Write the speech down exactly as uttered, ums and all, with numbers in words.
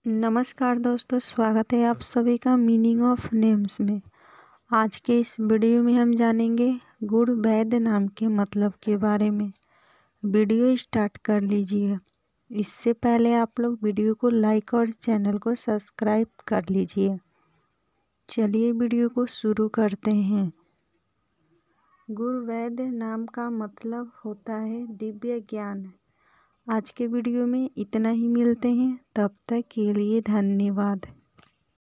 नमस्कार दोस्तों, स्वागत है आप सभी का मीनिंग ऑफ नेम्स में। आज के इस वीडियो में हम जानेंगे गुड़ वैद्य नाम के मतलब के बारे में। वीडियो स्टार्ट कर लीजिए। इससे पहले आप लोग वीडियो को लाइक और चैनल को सब्सक्राइब कर लीजिए। चलिए वीडियो को शुरू करते हैं। गुड़ वैद्य नाम का मतलब होता है दिव्य ज्ञान। आज के वीडियो में इतना ही, मिलते हैं, तब तक के लिए धन्यवाद।